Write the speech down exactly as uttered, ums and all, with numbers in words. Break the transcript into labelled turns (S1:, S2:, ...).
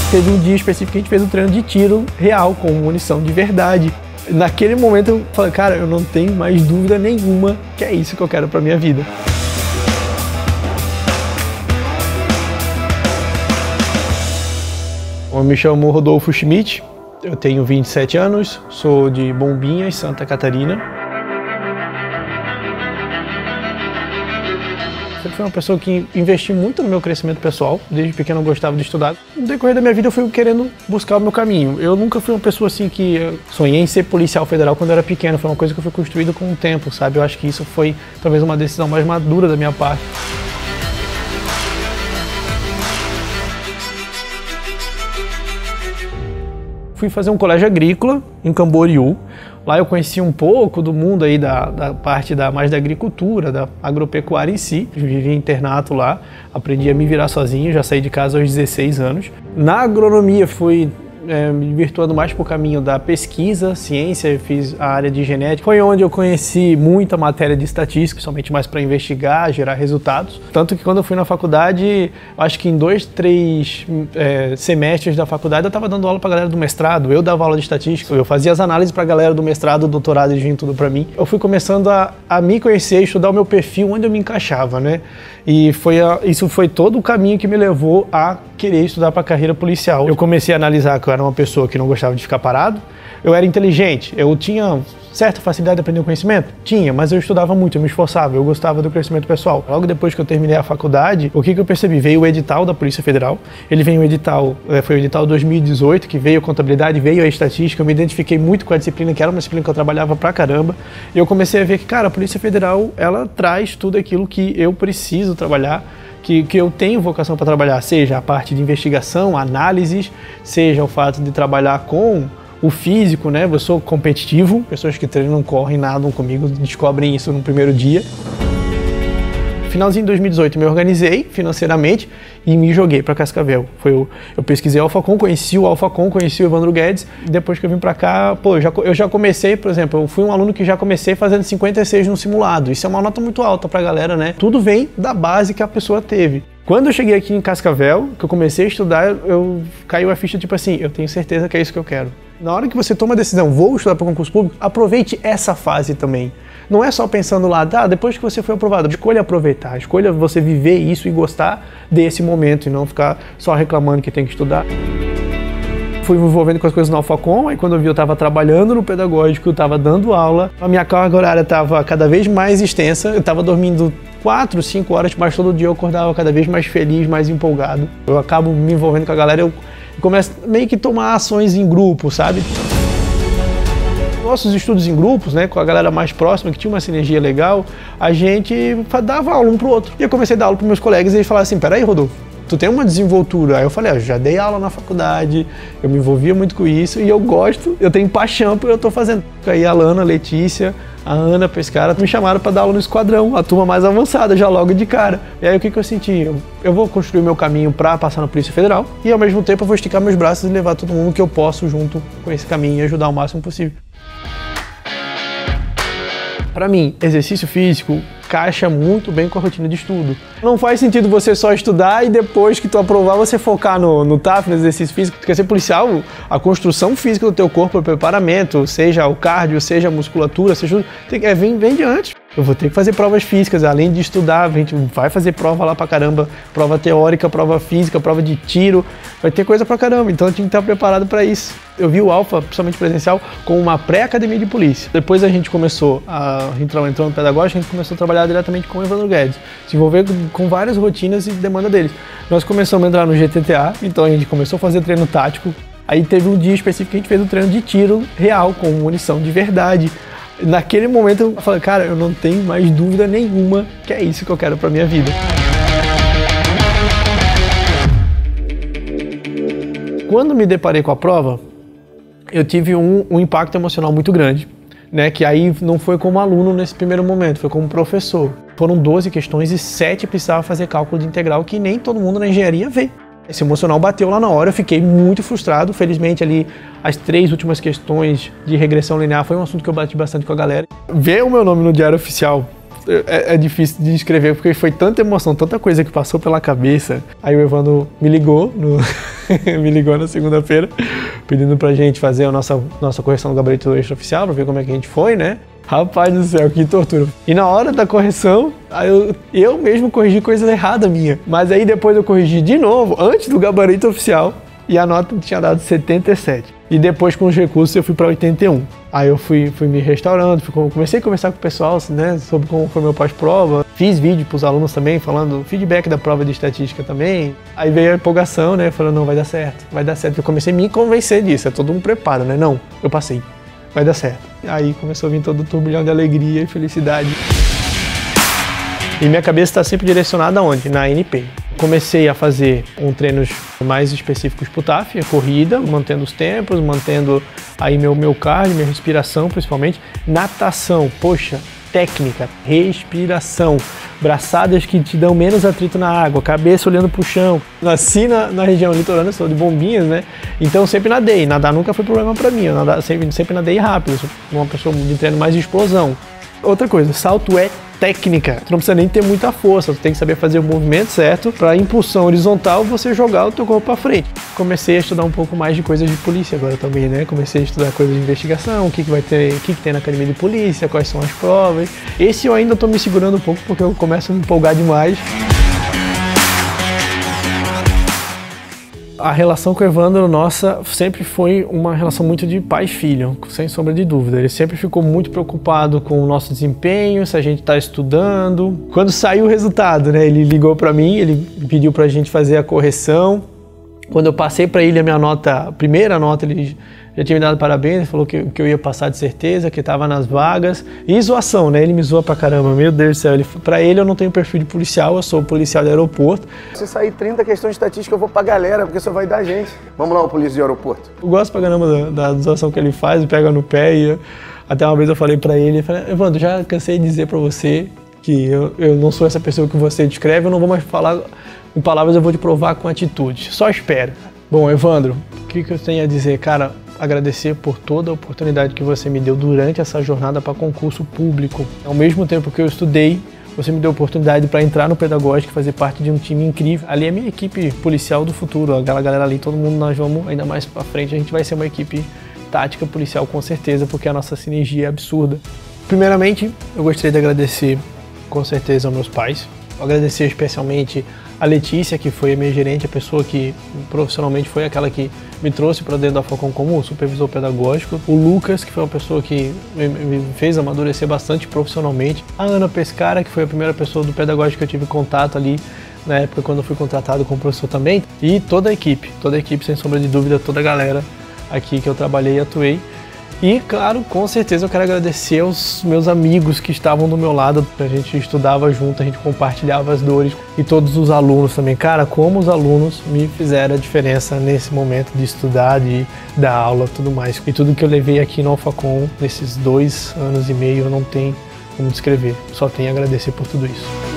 S1: Teve um dia específico que a gente fez um treino de tiro real, com munição de verdade. Naquele momento eu falei, cara, eu não tenho mais dúvida nenhuma que é isso que eu quero pra minha vida. Eu me chamo Rodolfo Schmidt, eu tenho vinte e sete anos, sou de Bombinhas, Santa Catarina. Sempre fui uma pessoa que investi muito no meu crescimento pessoal, desde pequeno eu gostava de estudar. No decorrer da minha vida eu fui querendo buscar o meu caminho. Eu nunca fui uma pessoa assim que sonhei em ser policial federal quando eu era pequeno, foi uma coisa que eu fui construída com o tempo, sabe? Eu acho que isso foi talvez uma decisão mais madura da minha parte. Fui fazer um colégio agrícola em Camboriú. Lá eu conheci um pouco do mundo aí da, da parte da, mais da agricultura, da agropecuária em si. Vivi em internato lá, aprendi a me virar sozinho, já saí de casa aos dezesseis anos. Na agronomia fui é, me virtuando mais para o caminho da pesquisa, ciência, fiz a área de genética. Foi onde eu conheci muita matéria de estatística, somente mais para investigar, gerar resultados. Tanto que quando eu fui na faculdade, acho que em dois, três é, semestres da faculdade eu estava dando aula para a galera do mestrado. Eu dava aula de estatística, eu fazia as análises para a galera do mestrado, do doutorado, eles vinham tudo para mim. Eu fui começando a, a me conhecer, estudar o meu perfil, onde eu me encaixava, né? E foi a, isso foi todo o caminho que me levou a querer estudar para a carreira policial. Eu comecei a analisar que eu era uma pessoa que não gostava de ficar parado, eu era inteligente, eu tinha certa facilidade de aprender o conhecimento? Tinha, mas eu estudava muito, eu me esforçava, eu gostava do crescimento pessoal. Logo depois que eu terminei a faculdade, o que, que eu percebi? Veio o edital da Polícia Federal, ele veio o edital, foi o edital dois mil e dezoito, que veio a contabilidade, veio a estatística, eu me identifiquei muito com a disciplina, que era uma disciplina que eu trabalhava pra caramba, e eu comecei a ver que, cara, a Polícia Federal, ela traz tudo aquilo que eu preciso trabalhar, Que, que eu tenho vocação para trabalhar, seja a parte de investigação, análises, seja o fato de trabalhar com o físico, né? Eu sou competitivo, pessoas que treinam, correm, nadam comigo, descobrem isso no primeiro dia. Finalzinho de dois mil e dezoito, me organizei financeiramente e me joguei para Cascavel. Foi o, eu pesquisei Alphacom, conheci o Alphacom, conheci o Evandro Guedes. Depois que eu vim para cá, pô, eu já, eu já comecei, por exemplo, eu fui um aluno que já comecei fazendo cinquenta e seis no simulado. Isso é uma nota muito alta para a galera, né? Tudo vem da base que a pessoa teve. Quando eu cheguei aqui em Cascavel, que eu comecei a estudar, eu caiu a ficha tipo assim, eu tenho certeza que é isso que eu quero. Na hora que você toma a decisão, vou estudar para concurso público, aproveite essa fase também. Não é só pensando lá, ah, depois que você foi aprovado, escolha aproveitar, escolha você viver isso e gostar desse momento e não ficar só reclamando que tem que estudar. Fui me envolvendo com as coisas no Alphacom, aí quando eu vi eu estava trabalhando no pedagógico, eu estava dando aula, a minha carga horária estava cada vez mais extensa, eu estava dormindo quatro, cinco horas, mas todo dia eu acordava cada vez mais feliz, mais empolgado. Eu acabo me envolvendo com a galera, eu começo meio que tomar ações em grupo, sabe? Nossos estudos em grupos, né, com a galera mais próxima, que tinha uma sinergia legal, a gente dava aula um pro outro. E eu comecei a dar aula pros meus colegas e eles falavam assim, peraí, Rodolfo, tu tem uma desenvoltura. Aí eu falei, ah, eu já dei aula na faculdade, eu me envolvia muito com isso e eu gosto, eu tenho paixão pelo que eu tô fazendo. Aí a Lana, a Letícia, a Ana Pescara me chamaram para dar aula no esquadrão, a turma mais avançada, já logo de cara. E aí o que, que eu senti? Eu, eu vou construir meu caminho para passar na Polícia Federal e ao mesmo tempo eu vou esticar meus braços e levar todo mundo que eu posso junto com esse caminho e ajudar o máximo possível. Para mim, exercício físico caixa muito bem com a rotina de estudo. Não faz sentido você só estudar e depois que tu aprovar você focar no, no T A F, no exercício físico. Tu quer ser policial, a construção física do teu corpo, o preparamento, seja o cardio, seja a musculatura, seja tem, é, vem, vem de antes. Eu vou ter que fazer provas físicas, além de estudar, a gente vai fazer prova lá pra caramba, prova teórica, prova física, prova de tiro, vai ter coisa pra caramba, então eu tinha que estar preparado para isso. Eu vi o Alpha, principalmente presencial, com uma pré-academia de polícia. Depois a gente começou, a, a gente entrou no pedagógico, a gente começou a trabalhar diretamente com o Evandro Guedes, se envolver com várias rotinas e demanda deles. Nós começamos a entrar no G T T A, então a gente começou a fazer treino tático, aí teve um dia específico que a gente fez um treino de tiro real, com munição de verdade. Naquele momento eu falei, cara, eu não tenho mais dúvida nenhuma que é isso que eu quero pra minha vida. Quando me deparei com a prova, eu tive um, um impacto emocional muito grande, né? Que aí não foi como aluno nesse primeiro momento, foi como professor. Foram doze questões e sete precisava fazer cálculo de integral, que nem todo mundo na engenharia vê. Esse emocional bateu lá na hora, eu fiquei muito frustrado. Felizmente ali, as três últimas questões de regressão linear foi um assunto que eu bati bastante com a galera. Ver o meu nome no Diário Oficial é, é difícil de descrever, porque foi tanta emoção, tanta coisa que passou pela cabeça. Aí o Evandro me ligou, no me ligou na segunda-feira, pedindo pra gente fazer a nossa, nossa correção do gabarito extraoficial, pra ver como é que a gente foi, né? Rapaz do céu, que tortura. E na hora da correção, eu, eu mesmo corrigi coisa errada minha. Mas aí depois eu corrigi de novo, antes do gabarito oficial, e a nota tinha dado setenta e sete. E depois, com os recursos, eu fui para oitenta e um. Aí eu fui, fui me restaurando, fui, comecei a conversar com o pessoal, né, sobre como foi meu pós-prova. Fiz vídeo para os alunos também, falando feedback da prova de estatística também. Aí veio a empolgação, né, falando, não, vai dar certo, vai dar certo. Eu comecei a me convencer disso, é todo um preparo, né? Não, eu passei, vai dar certo. Aí começou a vir todo o turbilhão de alegria e felicidade. E minha cabeça está sempre direcionada aonde? Na A N P. Comecei a fazer um treinos mais específicos para o T A F, a corrida, mantendo os tempos, mantendo aí meu, meu cardio, minha respiração principalmente. Natação, poxa, técnica, respiração, braçadas que te dão menos atrito na água, cabeça olhando para o chão. Nasci na, na região litorânea, sou de Bombinhas, né? Então sempre nadei, nadar nunca foi problema para mim, eu nadar, sempre, sempre nadei rápido, sou uma pessoa de treino mais de explosão. Outra coisa, salto é técnica, tu não precisa nem ter muita força, tu tem que saber fazer o movimento certo para impulsão horizontal você jogar o teu corpo para frente. Comecei a estudar um pouco mais de coisas de polícia agora também, né? Comecei a estudar coisas de investigação, o que, que vai ter, o que, que tem na academia de polícia, quais são as provas. Esse eu ainda tô me segurando um pouco porque eu começo a me empolgar demais. A relação com o Evandro, nossa, sempre foi uma relação muito de pai e filho, sem sombra de dúvida. Ele sempre ficou muito preocupado com o nosso desempenho, se a gente está estudando. Quando saiu o resultado, né, ele ligou para mim, ele pediu para a gente fazer a correção. Quando eu passei para ele a minha nota, a primeira nota, ele já tinha me dado parabéns, ele falou que, que eu ia passar de certeza, que estava nas vagas. E zoação, né? Ele me zoa pra caramba, meu Deus do céu. Ele, pra ele eu não tenho perfil de policial, eu sou policial de aeroporto.
S2: Se sair trinta questões de estatística eu vou pra galera, porque só vai dar gente. Vamos lá, o polícia de aeroporto.
S1: Eu gosto pra caramba da, da zoação que ele faz, pega no pé e... Até uma vez eu falei pra ele, eu falei, Evandro, já cansei de dizer pra você que eu, eu não sou essa pessoa que você descreve, eu não vou mais falar em palavras, eu vou te provar com atitude. Só espera. Bom, Evandro, o que, que eu tenho a dizer? Cara, agradecer por toda a oportunidade que você me deu durante essa jornada para concurso público. Ao mesmo tempo que eu estudei, você me deu a oportunidade para entrar no Pedagógico e fazer parte de um time incrível. Ali é a minha equipe policial do futuro, aquela galera ali, todo mundo nós vamos, ainda mais para frente, a gente vai ser uma equipe tática policial com certeza, porque a nossa sinergia é absurda. Primeiramente, eu gostaria de agradecer com certeza aos meus pais, agradecer especialmente a Letícia, que foi a minha gerente, a pessoa que profissionalmente foi aquela que me trouxe para dentro da Falcon como supervisor pedagógico. O Lucas, que foi uma pessoa que me fez amadurecer bastante profissionalmente. A Ana Pescara, que foi a primeira pessoa do pedagógico que eu tive contato ali na época quando eu fui contratado como professor também. E toda a equipe, toda a equipe, sem sombra de dúvida, toda a galera aqui que eu trabalhei e atuei. E, claro, com certeza eu quero agradecer aos meus amigos que estavam do meu lado. A gente estudava junto, a gente compartilhava as dores. E todos os alunos também. Cara, como os alunos me fizeram a diferença nesse momento de estudar, de dar aula e tudo mais. E tudo que eu levei aqui no Alphacom, nesses dois anos e meio, eu não tenho como descrever. Só tenho a agradecer por tudo isso.